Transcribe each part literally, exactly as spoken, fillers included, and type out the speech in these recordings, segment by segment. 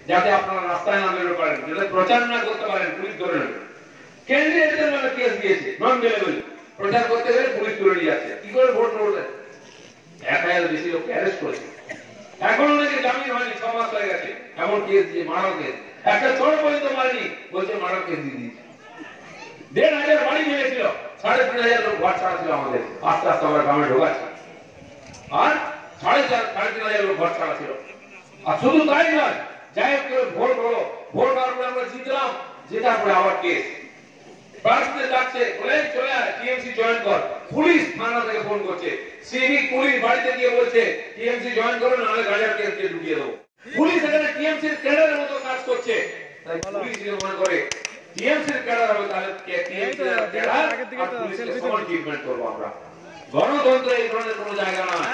যাতে আপনারা রাস্তায় না বেরোতে পারেন, যাতে প্রচার না করতে পারেন, পুলিশ ধরে নেবে। কেন্দ্রীয় এদের নামে কেস দিয়েছে, নন বেলেবল, প্রচার করতে গেলে পুলিশ ধরে নিয়ে যাচ্ছে। কি করে ভোট করবেন? এক হাজার বেশি লোককে অ্যারেস্ট করেছে, এখন অনেকে জামিন হয়নি, ছ মাস হয়ে গেছে, এমন কেস দিয়ে মারাও কেস। একটা ছোট পর্যন্ত মারেনি, বলছে মারাও কেস দিয়ে দিয়েছে। দেড় হাজার বাড়ি ভেঙেছিল, সাড়ে তিন হাজার লোক ঘর ছাড়া ছিল আমাদের, আস্তে আস্তে আমরা গ্রামে ঢোকাচ্ছি। আর সাড়ে চার সাড়ে তিন হাজার লোক ঘর ছাড়া ছিল। আর শুধু তাই নয়, যাই হোক ভোট হলো, ভোট হওয়ার পরে আমরা জিতলাম, জেতার পরে আবার কেস প্রার্থীতে যাচ্ছে, বলে চলে আয় টিএমসি জয়েন কর। পুলিশ থানা থেকে ফোন করছে, সিভিক পুলিশ বাড়িতে গিয়ে বলছে টিএমসি জয়েন করো, নাহলে গাড়ির কেস দিয়ে ঢুকিয়ে দেবো। পুলিশ এখানে টিএমসির ক্যাডারের মতো কাজ করছে, তাই পুলিশ মনে করে টিএমসির ক্যাডার হবে, তাহলে টিএমসির ক্যাডার আর পুলিশের সমান ট্রিটমেন্ট করবো আমরা। গণতন্ত্র এই ধরনের কোনো জায়গা নয়।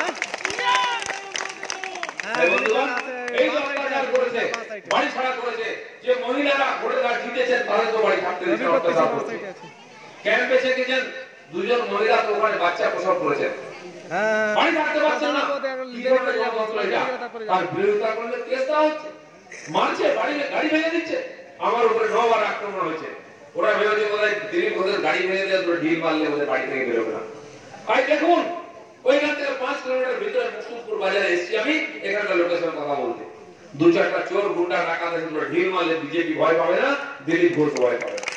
বন্ধুগণ, এই যে অত্যাচার করেছে, বাড়ি ছাড়া করেছে, যে মহিলারা ভোটের কার্ড জিতেছেন তাদের তো বাড়ি থাকতে দিচ্ছে, অত্যাচার করছে। ক্যাম্পে গেছেন দুজন মহিলা, তো ওখানে বাচ্চা প্রসব করেছেন, বাড়ি থাকতে পারছেন না। কি ধরনের গণতন্ত্র এটা? তার বিরোধিতা করলে কেস দেওয়া হচ্ছে, মারছে, বাড়ি গাড়ি ভেঙে দিচ্ছে। আমার উপরে নবার আক্রমণ হয়েছে, ওরা ভেবেছে বোধহয় দিলীপ ওদের গাড়ি ভেঙে দেয়, ঢিল মারলে ওদের বাড়ি থেকে বেরোবে না। আর দেখুন, ওইখান থেকে পাঁচ কিলোমিটার ভিতরে মুকুটপুর বাজারে এসেছি আমি, এখানকার লোকের সঙ্গে কথা বলতে। দু চারটা চোর গুন্ডা ডাকাত ঢিল মারলে বিজেপি ভয় পাবে না, দিলীপ ঘোষ ভয় পাবে না।